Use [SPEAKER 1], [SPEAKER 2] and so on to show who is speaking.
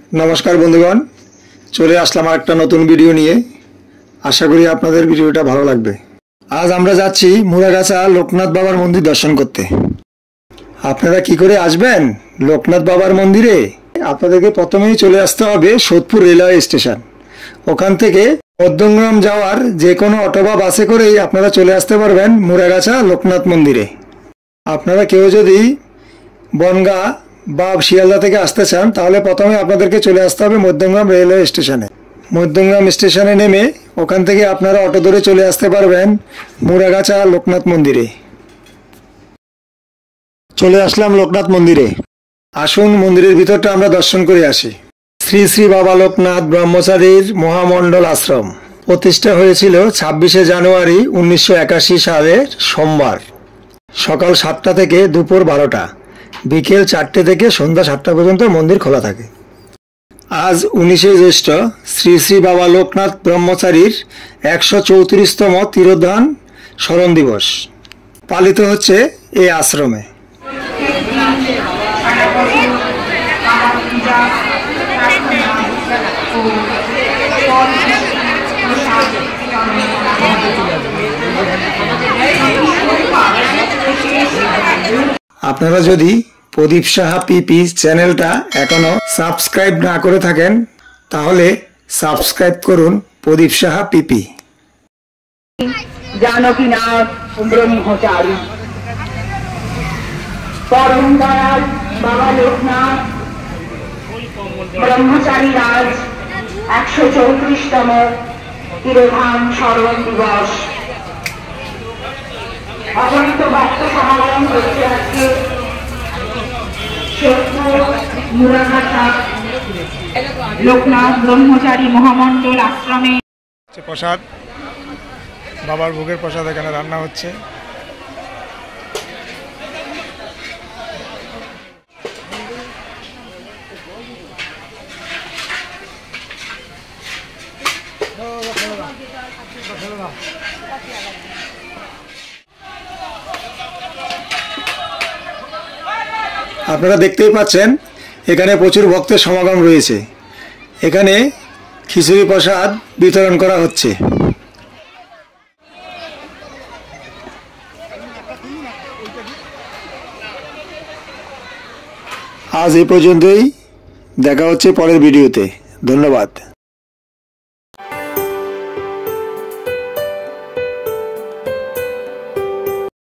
[SPEAKER 1] नमस्कार बंधुगण चले आसलाम आरेकटा नतून भिडियो निये। आशा करी आपनादेर भिडियोटा भालो लागबे। आज आमरा जाচ্ছি মুরাগাছা লোকনাথ বাবার मंदिर दर्शन करते। আপনারা কি করে আসবেন লোকনাথ বাবার মন্দিরে? আপনাদেরকে প্রথমেই চলে আসতে হবে সোদপুর রেলওয়ে স্টেশন। ওখান থেকে মধ্যমগ্রাম যাওয়ার যে কোনো অটো বা বাসে করেই আপনারা চলে আসতে পারবেন মুরাগাছা লোকনাথ মন্দিরে। আপনারা কেউ যদি বনগাঁ বা শিয়ালদা থেকে আসতে চান তাহলে প্রথমে আপনাদেরকে চলে আসতে হবে মধ্যমগ্রাম রেলওয়ে স্টেশনে। মধ্যমগ্রাম স্টেশনে নেমে ওখান থেকে আপনারা অটো ধরে চলে আসতে পারবেন মুরাগাছা লোকনাথ মন্দিরে। চলে আসলাম লোকনাথ মন্দিরে। আসুন মন্দিরের ভিতরটা আমরা দর্শন করে আসি। শ্রী শ্রী বাবা লোকনাথ ব্রহ্মচারীর মহামণ্ডল আশ্রম প্রতিষ্ঠা হয়েছিল 26শে জানুয়ারি 1981 সালের সোমবার সকাল 7টা থেকে দুপুর 12টা, বিকেল 4টে থেকে সন্ধ্যা 7টা পর্যন্ত মন্দির খোলা থাকে। আজ 19শে জ্যৈষ্ঠ শ্রী শ্রী বাবা লোকনাথ ব্রহ্মচারীর 134তম তিরোধান স্মরণ দিবস পালিত হচ্ছে এই আশ্রমে। আপনারা যদি প্রদীপ সাহা পিপি চ্যানেলটা এখনো সাবস্ক্রাইব না করে থাকেন তাহলে সাবস্ক্রাইব করুন প্রদীপ সাহা পিপি।
[SPEAKER 2] জানকীনাথ ব্রহ্মচারী পরম দয়াল বাবা লোকনাথ ব্রহ্মচারী রাজ 134তম তিরোধান স্মরণ দিবস অগণিত ভক্ত সমাগম হচ্ছে আজকে মুরাগাছা লোকনাথ ব্রহ্মচারী মহামণ্ডল আশ্রমে।
[SPEAKER 1] প্রসাদ বাবার ভোগের প্রসাদ এখানে রান্না হচ্ছে। আপনারা দেখতেই পাচ্ছেন এখানে প্রচুর ভক্তের সমাগম রয়েছে। এখানে খিচুড়ি প্রসাদ বিতরণ করা হচ্ছে। আজ এই পর্যন্তই, দেখা হচ্ছে পরের ভিডিওতে। ধন্যবাদ।